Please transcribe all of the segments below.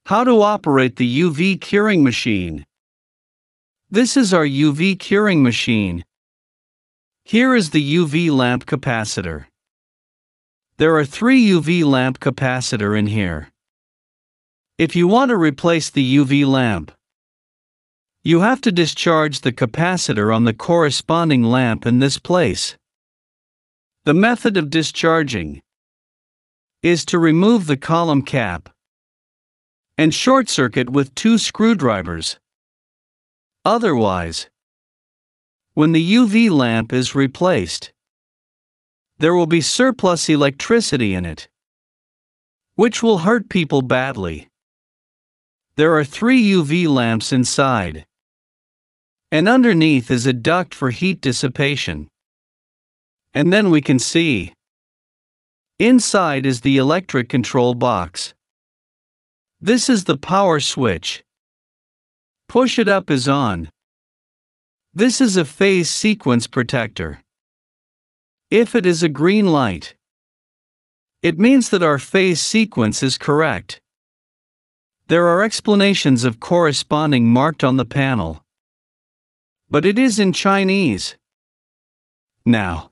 How to operate the UV curing machine. This is our UV curing machine. Here is the UV lamp capacitor. There are 3 UV lamp capacitor in here. If you want to replace the UV lamp, you have to discharge the capacitor on the corresponding lamp in this place. The method of discharging is to remove the column cap and short circuit with 2 screwdrivers. Otherwise, when the UV lamp is replaced, there will be surplus electricity in it, which will hurt people badly. There are 3 UV lamps inside, and underneath is a duct for heat dissipation. And then we can see inside is the electric control box. This is the power switch. Push it up is on. This is a phase sequence protector. If it is a green light, it means that our phase sequence is correct. There are explanations of corresponding marked on the panel, but it is in Chinese. Now,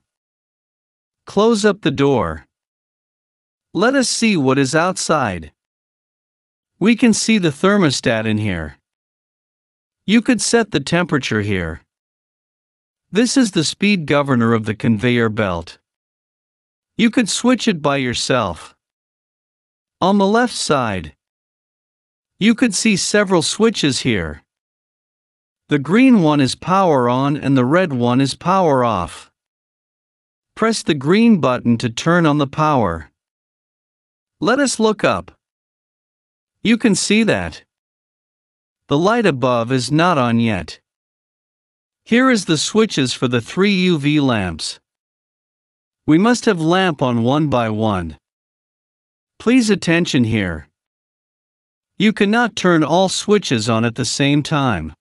close up the door. Let us see what is outside. We can see the thermostat in here. You could set the temperature here. This is the speed governor of the conveyor belt. You could switch it by yourself. On the left side, you could see several switches here. The green one is power on and the red one is power off. Press the green button to turn on the power. Let us look up. You can see that the light above is not on yet. Here is the switches for the 3 UV lamps. We must have lamp on one by one. Please attention here. You cannot turn all switches on at the same time.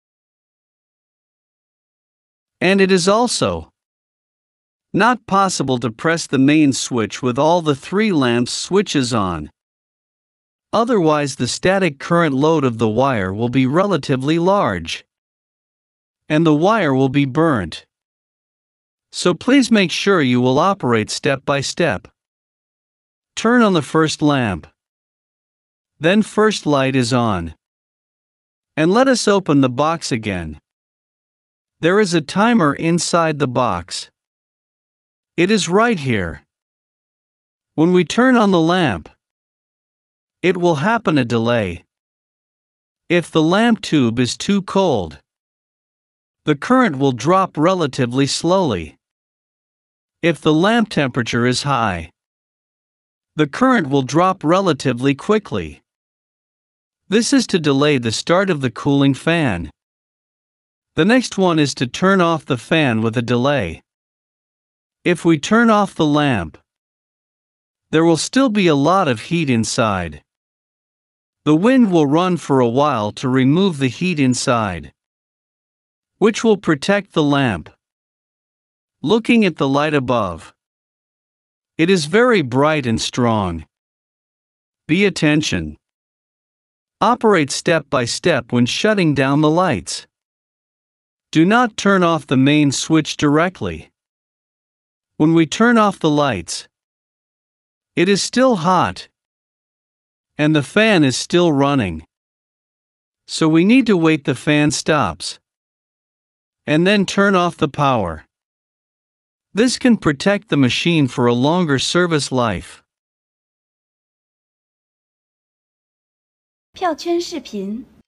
And it is also not possible to press the main switch with all the 3 lamps switches on. Otherwise, the static current load of the wire will be relatively large, and the wire will be burnt. So please make sure you will operate step by step. Turn on the first lamp. Then first light is on. And let us open the box again. There is a timer inside the box. It is right here. When we turn on the lamp, it will happen a delay. If the lamp tube is too cold, the current will drop relatively slowly. If the lamp temperature is high, the current will drop relatively quickly. This is to delay the start of the cooling fan. The next one is to turn off the fan with a delay. If we turn off the lamp, there will still be a lot of heat inside. The wind will run for a while to remove the heat inside, which will protect the lamp. Looking at the light above, it is very bright and strong. Be attention. Operate step by step when shutting down the lights. Do not turn off the main switch directly. When we turn off the lights, it is still hot, and the fan is still running. So we need to wait the fan stops, and then turn off the power. This can protect the machine for a longer service life. 票圈视频